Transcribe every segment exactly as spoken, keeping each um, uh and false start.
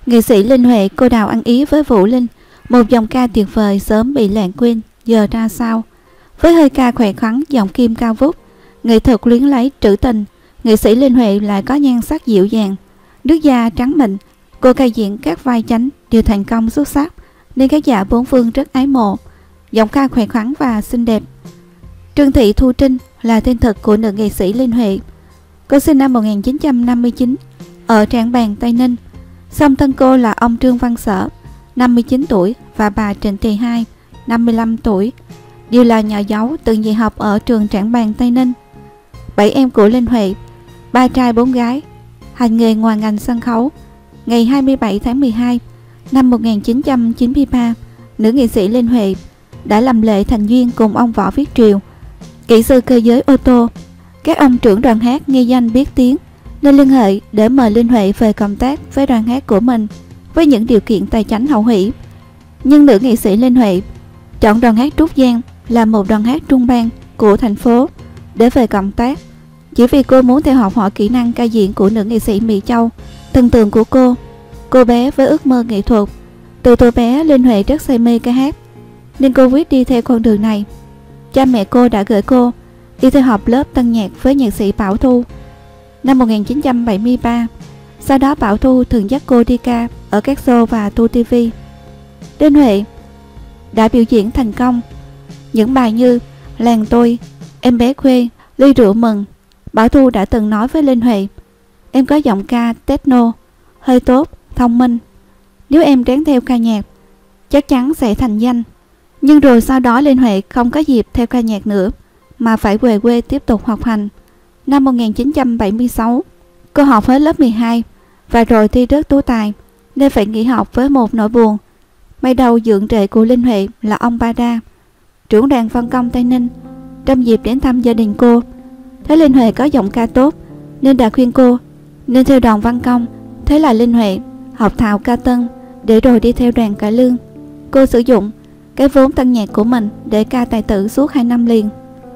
Nghệ sĩ Linh Huệ, cô đào ăn ý với Vũ Linh, một dòng ca tuyệt vời sớm bị lãng quên, giờ ra sao? Với hơi ca khỏe khoắn, giọng kim cao vút, nghệ thuật luyến lấy trữ tình, nghệ sĩ Linh Huệ lại có nhan sắc dịu dàng, nước da trắng mịn. Cô ca diễn các vai chánh đều thành công xuất sắc, nên khán giả bốn phương rất ái mộ. Giọng ca khỏe khoắn và xinh đẹp. Trương Thị Thu Trinh là tên thật của nữ nghệ sĩ Linh Huệ. Cô sinh năm một nghìn chín trăm năm mươi chín ở Trảng Bàng, Tây Ninh. Song thân cô là ông Trương Văn Sở, năm mươi chín tuổi, và bà Trịnh Thị Hai, năm mươi lăm tuổi, đều là nhà giáo từng dạy học ở trường Trảng Bàng, Tây Ninh. Bảy em của Linh Huệ, ba trai bốn gái, hành nghề ngoài ngành sân khấu. Ngày hai mươi bảy tháng mười hai năm một nghìn chín trăm chín mươi ba, nữ nghệ sĩ Linh Huệ đã làm lễ thành duyên cùng ông Võ Viết Triều, kỹ sư cơ giới ô tô. Các ông trưởng đoàn hát nghe danh biết tiếng nên liên hệ để mời Linh Huệ về công tác với đoàn hát của mình với những điều kiện tài chánh hậu hỷ. Nhưng nữ nghệ sĩ Linh Huệ chọn đoàn hát Trúc Giang là một đoàn hát trung bang của thành phố để về công tác, chỉ vì cô muốn theo học hỏi kỹ năng ca diễn của nữ nghệ sĩ Mỹ Châu, thần tượng của cô. Cô bé với ước mơ nghệ thuật. Từ tuổi bé, Linh Huệ rất say mê ca hát nên cô quyết đi theo con đường này. Cha mẹ cô đã gửi cô đi theo học lớp tân nhạc với nhạc sĩ Bảo Thu năm một nghìn chín trăm bảy mươi ba. Sau đó Bảo Thu thường dắt cô đi ca ở các show và tour ti vi. Linh Huệ đã biểu diễn thành công những bài như Làng Tôi, Em Bé Khuê, Ly Rượu Mừng. Bảo Thu đã từng nói với Linh Huệ: "Em có giọng ca techno, hơi tốt, thông minh. Nếu em ráng theo ca nhạc, chắc chắn sẽ thành danh." Nhưng rồi sau đó Linh Huệ không có dịp theo ca nhạc nữa, mà phải về quê tiếp tục học hành. Năm một nghìn chín trăm bảy mươi sáu, cô học hết lớp mười hai và rồi thi rớt tú tài nên phải nghỉ học với một nỗi buồn. May đầu dượng trệ của Linh Huệ là ông Ba Đa, trưởng đoàn văn công Tây Ninh, trong dịp đến thăm gia đình cô. Thấy Linh Huệ có giọng ca tốt nên đã khuyên cô nên theo đoàn văn công. Thế là Linh Huệ học thạo ca tân để rồi đi theo đoàn cải lương. Cô sử dụng cái vốn tân nhạc của mình để ca tài tử suốt hai năm liền.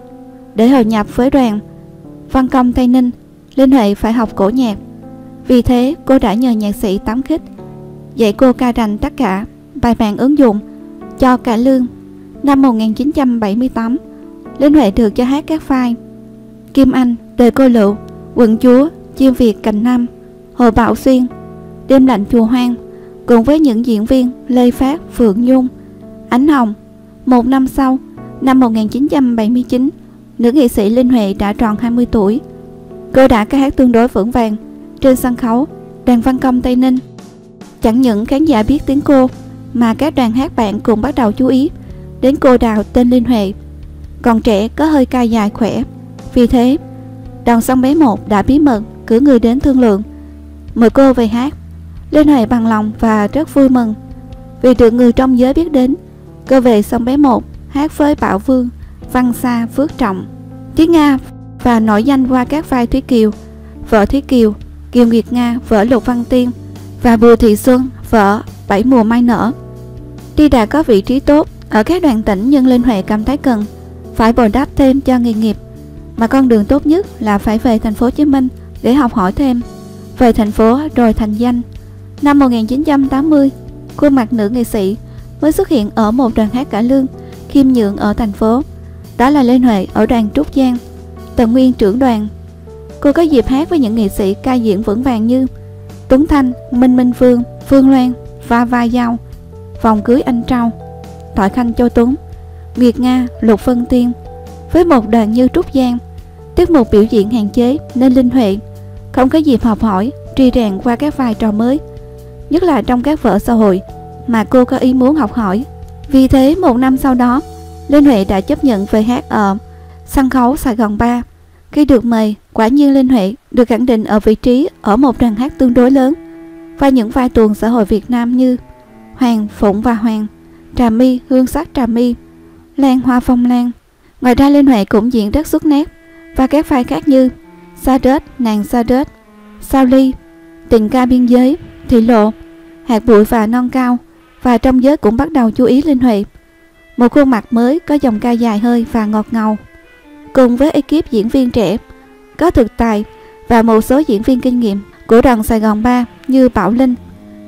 Để hội nhập với đoàn văn công Tây Ninh, Linh Huệ phải học cổ nhạc. Vì thế cô đã nhờ nhạc sĩ Tám Khích dạy cô ca rành tất cả bài bản ứng dụng cho cải lương. Năm một nghìn chín trăm bảy mươi tám, Linh Huệ được cho hát các vai Kim Anh, Đời Cô Lựu, Quận Chúa, Chim Việt Cành Nam, Hồ Bảo Xuyên, Đêm Lạnh Chùa Hoang, cùng với những diễn viên Lê Phát, Phượng Nhung, Ánh Hồng. Một năm sau, năm một nghìn chín trăm bảy mươi chín, nữ nghệ sĩ Linh Huệ đã tròn hai mươi tuổi. Cô đã ca hát tương đối vững vàng trên sân khấu đoàn văn công Tây Ninh. Chẳng những khán giả biết tiếng cô mà các đoàn hát bạn cũng bắt đầu chú ý đến cô đào tên Linh Huệ. Còn trẻ, có hơi ca dài khỏe. Vì thế, đoàn Sông Bé một đã bí mật cử người đến thương lượng mời cô về hát. Linh Huệ bằng lòng và rất vui mừng vì được người trong giới biết đến. Cô về Sông Bé một hát với Bảo Vương, Văn Sa, Phước Trọng, Tiếng Nga và nổi danh qua các vai Thúy Kiều, vợ Thúy Kiều, Kiều Nguyệt Nga, vợ Lục Văn Tiên, và Bùi Thị Xuân, vợ Bảy Mùa Mai Nở. Tuy đã có vị trí tốt ở các đoàn tỉnh, nhưng Linh Huệ cảm thấy cần phải bồi đắp thêm cho nghề nghiệp, mà con đường tốt nhất là phải về thành phố Hồ Chí Minh để học hỏi thêm. Về thành phố rồi thành danh. Năm một nghìn chín trăm tám mươi, khuôn mặt nữ nghệ sĩ mới xuất hiện ở một đoàn hát cải lương khiêm nhượng ở thành phố. Đó là Linh Huệ ở đoàn Trúc Giang, Tần Nguyên trưởng đoàn. Cô có dịp hát với những nghệ sĩ ca diễn vững vàng như Tuấn Thanh, Minh Minh Phương, Phương Loan, Va Va Giao, Vòng Cưới Anh Trâu, Thoại Khanh Châu Tuấn, Nguyệt Nga, Lục Vân Tiên. Với một đoàn như Trúc Giang, tiết mục biểu diễn hạn chế nên Linh Huệ không có dịp học hỏi, tri rèn qua các vai trò mới, nhất là trong các vở xã hội mà cô có ý muốn học hỏi. Vì thế một năm sau đó, Linh Huệ đã chấp nhận về hát ở sân khấu Sài Gòn ba. Khi được mời, quả nhiên Linh Huệ được khẳng định ở vị trí ở một đoàn hát tương đối lớn và những vai tuồng xã hội Việt Nam như Hoàng, Phụng và Hoàng, Trà My, Hương Sắc Trà My, Lan Hoa Phong Lan. Ngoài ra Linh Huệ cũng diễn rất xuất nét và các vai khác như Sa Đết, Nàng Sa Đết, Sao Ly, Tình Ca Biên Giới, Thị Lộ, Hạt Bụi và Non Cao. Và trong giới cũng bắt đầu chú ý Linh Huệ, một khuôn mặt mới có dòng ca dài hơi và ngọt ngào. Cùng với ekip diễn viên trẻ có thực tài và một số diễn viên kinh nghiệm của đoàn Sài Gòn ba như Bảo Linh,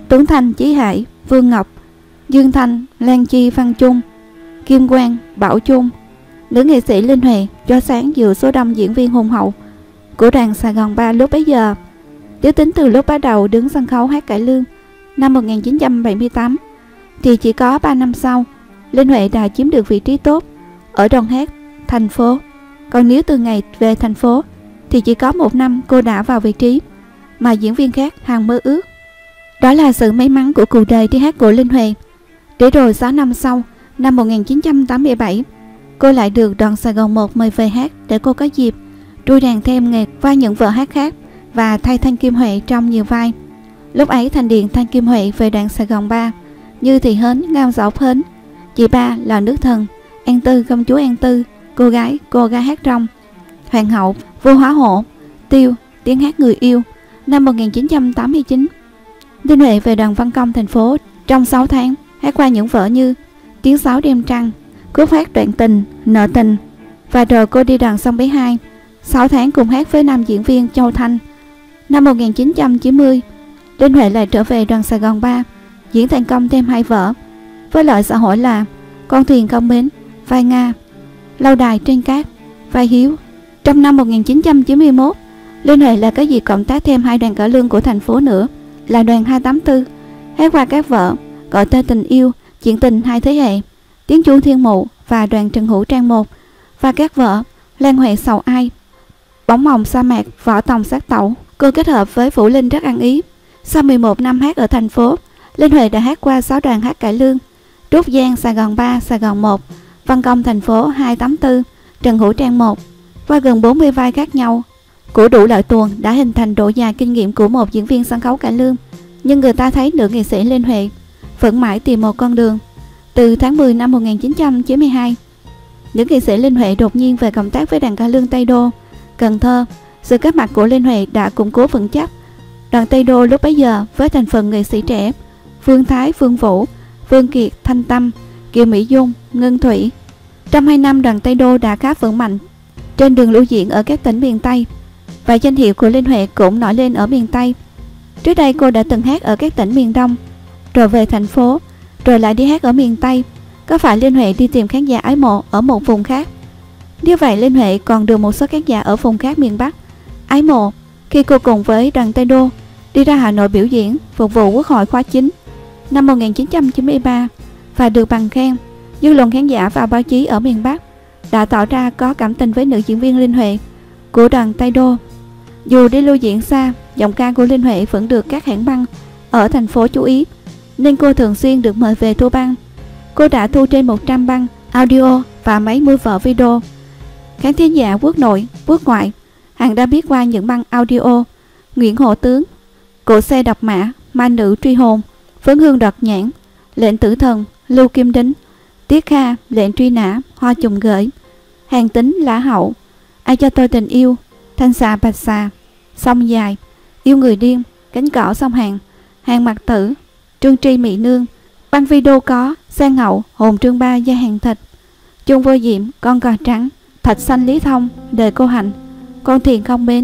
Tuấn Thanh, Chí Hải, Vương Ngọc, Dương Thanh, Lan Chi, Văn Trung, Kim Quang, Bảo Trung. Nữ nghệ sĩ Linh Huệ cho sáng dự số đông diễn viên hùng hậu của đoàn Sài Gòn ba lúc bấy giờ. Nếu tính từ lúc bắt đầu đứng sân khấu hát cải lương năm một nghìn chín trăm bảy mươi tám thì chỉ có ba năm sau, Linh Huệ đã chiếm được vị trí tốt ở đoàn hát thành phố. Còn nếu từ ngày về thành phố thì chỉ có một năm cô đã vào vị trí mà diễn viên khác hằng mơ ước. Đó là sự may mắn của cuộc đời đi hát của Linh Huệ. Để rồi sáu năm sau, năm một nghìn chín trăm tám mươi bảy, cô lại được đoàn Sài Gòn một mời về hát để cô có dịp trui đàn thêm nghề qua những vở hát khác và thay Thanh Kim Huệ trong nhiều vai. Lúc ấy Thành Điện Thanh Kim Huệ về đoàn Sài Gòn ba như Thị Hến, Ngao Dõu Hến, Chị Ba là Nước Thần, An Tư Công chúa An Tư, Cô Gái Cô Gái Hát Rong, Hoàng Hậu, Vua Hóa Hộ, Tiêu, Tiếng Hát Người Yêu. Năm một nghìn chín trăm tám mươi chín, Linh Huệ về đoàn văn công thành phố trong sáu tháng, hát qua những vở như Tiếng Sáo Đêm Trăng, Khúc Hát Đoạn Tình, Nợ Tình. Và rồi cô đi đoàn Sông Bé Hai, sáu tháng cùng hát với nam diễn viên Châu Thanh. Năm một nghìn chín trăm chín mươi, Linh Huệ lại trở về đoàn Sài Gòn ba, diễn thành công thêm hai vở với lợi xã hội là Con Thuyền Không Bến, vai Nga, Lâu Đài Trên Cát, vai Hiếu. Trong năm một nghìn chín trăm chín mươi mốt, Linh Huệ lại có dịp cộng tác thêm hai đoàn cải lương của thành phố nữa là đoàn hai tám tư, hát qua các vở Gọi Tên Tình Yêu, Chuyện Tình Hai Thế Hệ, Tiếng Chuông Thiên Mụ và đoàn Trần Hữu Trang một, và các vở Lan Huệ Sầu Ai, Bóng Mộng Sa Mạc, Võ Tòng Sát Tẩu. Cô kết hợp với Vũ Linh rất ăn ý. Sau mười một năm hát ở thành phố, Linh Huệ đã hát qua sáu đoàn hát cải lương: Trúc Giang, Sài Gòn ba, Sài Gòn một, Văn Công thành phố hai tám tư, Trần Hữu Trang một. Qua gần bốn mươi vai khác nhau của đủ loại tuồng đã hình thành độ dài kinh nghiệm của một diễn viên sân khấu cải lương. Nhưng người ta thấy nữ nghệ sĩ Linh Huệ vẫn mãi tìm một con đường. Từ tháng mười năm một nghìn chín trăm chín mươi hai, nữ nghệ sĩ Linh Huệ đột nhiên về cộng tác với đoàn cải lương Tây Đô, Cần Thơ. Sự góp mặt của Linh Huệ đã củng cố vững chắc đoàn Tây Đô lúc bấy giờ với thành phần nghệ sĩ trẻ Vương Thái, Vương Vũ, Vương Kiệt, Thanh Tâm, Kiều Mỹ Dung, Ngân Thủy. Trong hai năm, đoàn Tây Đô đã khá vững mạnh trên đường lưu diễn ở các tỉnh miền Tây, và danh hiệu của Linh Huệ cũng nổi lên ở miền Tây. Trước đây cô đã từng hát ở các tỉnh miền Đông, rồi về thành phố, rồi lại đi hát ở miền Tây. Có phải Linh Huệ đi tìm khán giả ái mộ ở một vùng khác? Như vậy Linh Huệ còn được một số khán giả ở vùng khác miền Bắc ái mộ khi cô cùng với đoàn Tây Đô đi ra Hà Nội biểu diễn phục vụ Quốc hội khóa chín năm một nghìn chín trăm chín mươi ba và được bằng khen. Dư luận khán giả và báo chí ở miền Bắc đã tỏ ra có cảm tình với nữ diễn viên Linh Huệ của đoàn Tây Đô. Dù đi lưu diễn xa, giọng ca của Linh Huệ vẫn được các hãng băng ở thành phố chú ý, nên cô thường xuyên được mời về thu băng. Cô đã thu trên một trăm băng audio và mấy mươi vở video. Khán thính giả quốc nội, quốc ngoại hẳn đã biết qua những băng audio Nguyễn Hộ Tướng, Cổ Xe Độc Mã, Ma Nữ Truy Hồn, Phấn Hương Đoạt Nhãn, Lệnh Tử Thần, Lưu Kim Đính, Tiết Kha, Lệnh Truy Nã, Hoa Trùng Gửi, Hàng Tính Lã Hậu, Ai Cho Tôi Tình Yêu, Thanh Xà Bạch Xà, Sông Dài, Yêu Người Điên, Cánh Cỏ Sông Hàng, Hàng Mặc Tử, Trương Tri Mỹ Nương. Băng video có Sang Hậu, Hồn Trương Ba, Da Hàng Thịt, Chung Vô Diệm, Con Cò Trắng, Thạch Xanh Lý Thông, Đời Cô Hạnh, Con Thuyền Không Bến.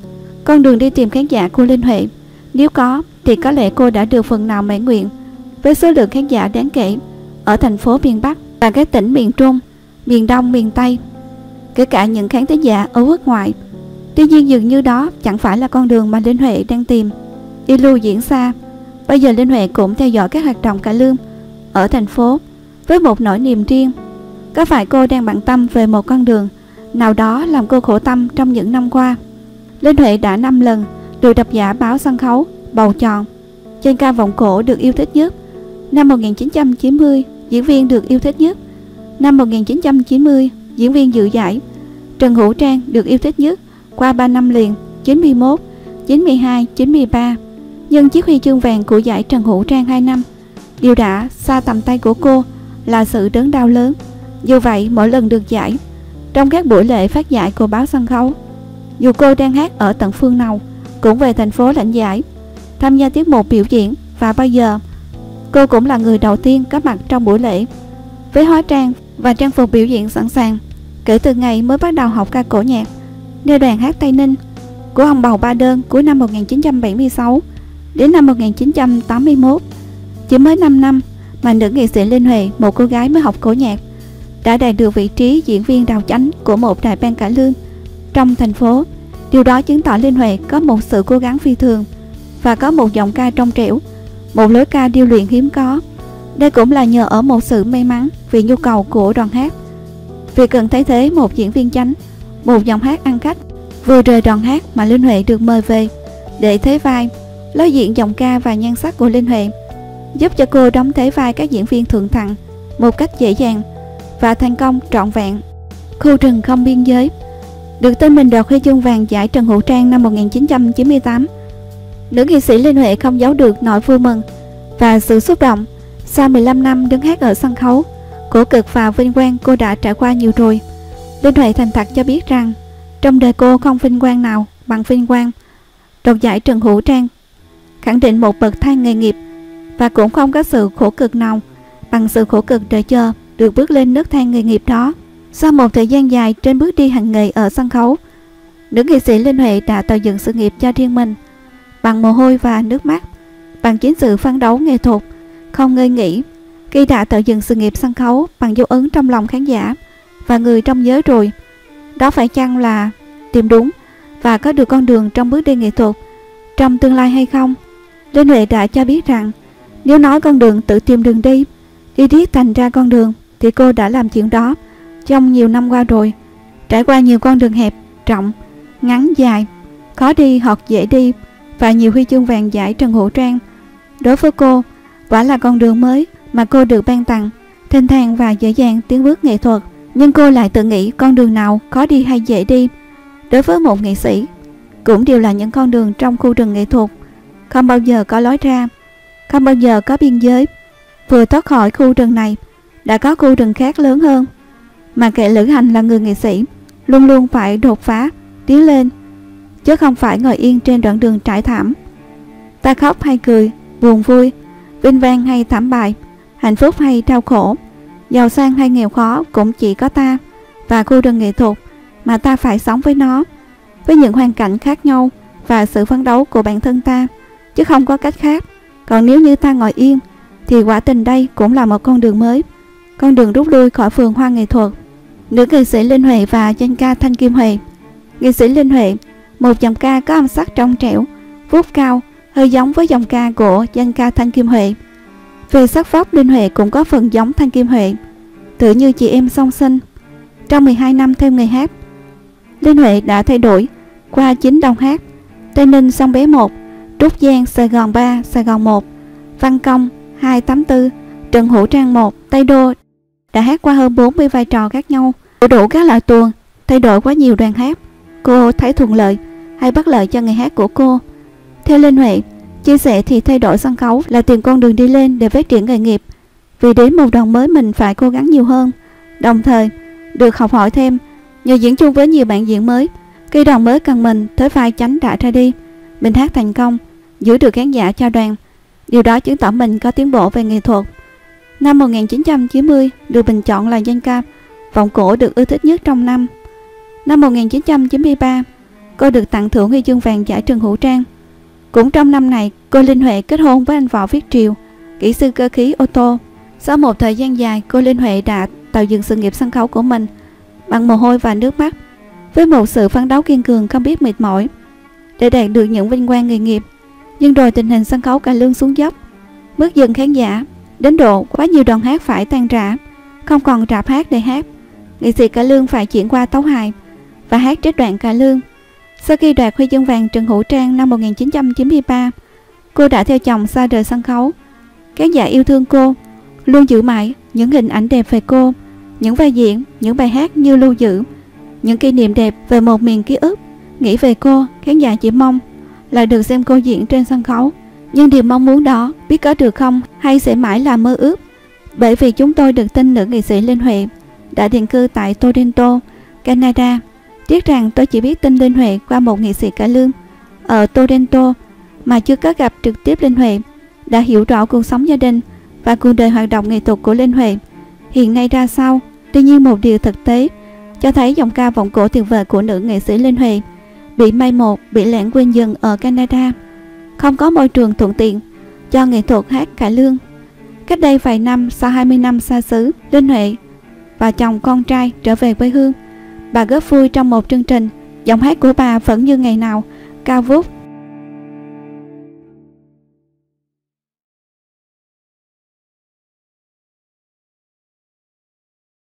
Con đường đi tìm khán giả của Linh Huệ, nếu có thì có lẽ cô đã được phần nào mãn nguyện với số lượng khán giả đáng kể ở thành phố miền Bắc và các tỉnh miền Trung, miền Đông, miền Tây, kể cả những khán thính giả ở quốc ngoại. Tuy nhiên dường như đó chẳng phải là con đường mà Linh Huệ đang tìm. Đi lưu diễn xa, bây giờ Linh Huệ cũng theo dõi các hoạt động cải lương ở thành phố với một nỗi niềm riêng. Có phải cô đang bận tâm về một con đường nào đó làm cô khổ tâm trong những năm qua? Linh Huệ đã năm lần được độc giả báo sân khấu bầu chọn trên ca vọng cổ được yêu thích nhất. Năm một nghìn chín trăm chín mươi, diễn viên được yêu thích nhất. Năm một nghìn chín trăm chín mươi, diễn viên dự giải. Trần Hữu Trang được yêu thích nhất qua ba năm liền, chín mươi mốt, chín mươi hai, chín mươi ba. Nhưng chiếc huy chương vàng của giải Trần Hữu Trang hai năm, điều đã xa tầm tay của cô là sự đớn đau lớn. Dù vậy, mỗi lần được giải, trong các buổi lễ phát giải của báo sân khấu, dù cô đang hát ở tận phương nào, cũng về thành phố lãnh giải, tham gia tiết mục biểu diễn, và bao giờ cô cũng là người đầu tiên có mặt trong buổi lễ với hóa trang và trang phục biểu diễn sẵn sàng. Kể từ ngày mới bắt đầu học ca cổ nhạc, nghe đoàn hát Tây Ninh của ông Bầu Ba Đơn cuối năm một nghìn chín trăm bảy mươi sáu, Đến năm một nghìn chín trăm tám mươi mốt, chỉ mới năm năm mà nữ nghệ sĩ Linh Huệ, một cô gái mới học cổ nhạc, đã đạt được vị trí diễn viên đào chánh của một đại band cải lương trong thành phố. Điều đó chứng tỏ Linh Huệ có một sự cố gắng phi thường và có một giọng ca trong trẻo, một lối ca điêu luyện hiếm có. Đây cũng là nhờ ở một sự may mắn vì nhu cầu của đoàn hát. Vì cần thay thế một diễn viên chánh, một giọng hát ăn khách vừa rời đoàn hát mà Linh Huệ được mời về để thế vai. Lối diễn giọng ca và nhan sắc của Linh Huệ giúp cho cô đóng thế vai các diễn viên thượng thặng một cách dễ dàng và thành công trọn vẹn. Khu rừng không biên giới được tên mình đoạt huy chương vàng giải Trần Hữu Trang năm một nghìn chín trăm chín mươi tám. Nữ nghệ sĩ Linh Huệ không giấu được nỗi vui mừng và sự xúc động. Sau mười lăm năm đứng hát ở sân khấu, khổ cực và vinh quang cô đã trải qua nhiều rồi. Linh Huệ thành thật cho biết rằng trong đời cô không vinh quang nào bằng vinh quang đoạt giải Trần Hữu Trang, khẳng định một bậc thang nghề nghiệp, và cũng không có sự khổ cực nào bằng sự khổ cực đợi chờ được bước lên nấc thang nghề nghiệp đó. Sau một thời gian dài trên bước đi hành nghề ở sân khấu, nữ nghệ sĩ Linh Huệ đã tạo dựng sự nghiệp cho riêng mình bằng mồ hôi và nước mắt, bằng chính sự phấn đấu nghệ thuật không ngơi nghỉ. Khi đã tạo dựng sự nghiệp sân khấu bằng dấu ấn trong lòng khán giả và người trong giới rồi, đó phải chăng là tìm đúng và có được con đường trong bước đi nghệ thuật trong tương lai hay không? Linh Huệ đã cho biết rằng nếu nói con đường tự tìm đường đi, đi riết thành ra con đường, thì cô đã làm chuyện đó trong nhiều năm qua rồi, trải qua nhiều con đường hẹp, rộng, ngắn, dài, khó đi hoặc dễ đi, và nhiều huy chương vàng giải Trần Hữu Trang. Đối với cô, quả là con đường mới mà cô được ban tặng, thênh thang và dễ dàng tiến bước nghệ thuật. Nhưng cô lại tự nghĩ con đường nào khó đi hay dễ đi, đối với một nghệ sĩ, cũng đều là những con đường trong khu rừng nghệ thuật, không bao giờ có lối ra, không bao giờ có biên giới. Vừa thoát khỏi khu rừng này, đã có khu rừng khác lớn hơn, mà kẻ lữ hành là người nghệ sĩ luôn luôn phải đột phá, tiến lên, chứ không phải ngồi yên trên đoạn đường trải thảm. Ta khóc hay cười, buồn vui, vinh vang hay thảm bại, hạnh phúc hay đau khổ, giàu sang hay nghèo khó, cũng chỉ có ta và khu rừng nghệ thuật mà ta phải sống với nó, với những hoàn cảnh khác nhau và sự phấn đấu của bản thân ta, chứ không có cách khác. Còn nếu như ta ngồi yên thì quả tình đây cũng là một con đường mới, con đường rút lui khỏi vườn hoa nghệ thuật. Nữ nghệ sĩ Linh Huệ và danh ca Thanh Kim Huệ. Nghệ sĩ Linh Huệ, một giọng ca có âm sắc trong trẻo, vút cao, hơi giống với giọng ca của danh ca Thanh Kim Huệ. Về sắc vóc, Linh Huệ cũng có phần giống Thanh Kim Huệ, tựa như chị em song sinh. Trong mười hai năm theo nghề hát, Linh Huệ đã thay đổi qua chín đồng hát: Tây Ninh Sông Bé một, Trúc Giang Sài Gòn ba, Sài Gòn một, Văn Công hai tám tư, Trần Hữu Trang một, Tây Đô. Đã hát qua hơn bốn mươi vai trò khác nhau, đủ đủ các loại tuồng, thay đổi quá nhiều đoàn hát. Cô thấy thuận lợi hay bất lợi cho nghề hát của cô? Theo Linh Huệ chia sẻ thì thay đổi sân khấu là tìm con đường đi lên để phát triển nghề nghiệp. Vì đến một đoàn mới mình phải cố gắng nhiều hơn, đồng thời được học hỏi thêm, nhờ diễn chung với nhiều bạn diễn mới. Khi đoàn mới cần mình, thế vai chánh đã ra đi, mình hát thành công, giữ được khán giả cho đoàn. Điều đó chứng tỏ mình có tiến bộ về nghệ thuật. Năm một nghìn chín trăm chín mươi được bình chọn là danh ca vọng cổ được ưa thích nhất trong năm. Năm một nghìn chín trăm chín mươi ba, cô được tặng thưởng huy chương vàng giải Trần Hữu Trang. Cũng trong năm này, cô Linh Huệ kết hôn với anh Võ Viết Triều, kỹ sư cơ khí ô tô. Sau một thời gian dài, cô Linh Huệ đã tạo dựng sự nghiệp sân khấu của mình bằng mồ hôi và nước mắt, với một sự phấn đấu kiên cường không biết mệt mỏi để đạt được những vinh quang nghề nghiệp. Nhưng rồi tình hình sân khấu cải lương xuống dốc, mất dần khán giả, đến độ quá nhiều đoàn hát phải tan rã, không còn rạp hát để hát. Nghệ sĩ cải lương phải chuyển qua tấu hài và hát trích đoạn cải lương. Sau khi đoạt huy chương vàng Trần Hữu Trang năm một nghìn chín trăm chín mươi ba, cô đã theo chồng xa rời sân khấu. Khán giả yêu thương cô, luôn giữ mãi những hình ảnh đẹp về cô, những vai diễn, những bài hát như lưu giữ những kỷ niệm đẹp về một miền ký ức. Nghĩ về cô, khán giả chỉ mong là được xem cô diễn trên sân khấu. Nhưng điều mong muốn đó biết có được không hay sẽ mãi là mơ ước. Bởi vì chúng tôi được tin nữ nghệ sĩ Linh Huệ đã định cư tại Toronto, Canada. Tiếc rằng tôi chỉ biết tin Linh Huệ qua một nghệ sĩ cải lương ở Toronto mà chưa có gặp trực tiếp Linh Huệ, đã hiểu rõ cuộc sống gia đình và cuộc đời hoạt động nghệ thuật của Linh Huệ hiện nay ra sao. Tuy nhiên một điều thực tế cho thấy giọng ca vọng cổ tuyệt vời của nữ nghệ sĩ Linh Huệ bị mai một, bị lãng quên dần ở Canada. không có môi trường thuận tiện cho nghệ thuật hát cải lương. Cách đây vài năm, sau hai mươi năm xa xứ, Linh Huệ và chồng con trai trở về quê hương. Bà góp vui trong một chương trình, giọng hát của bà vẫn như ngày nào, cao vút,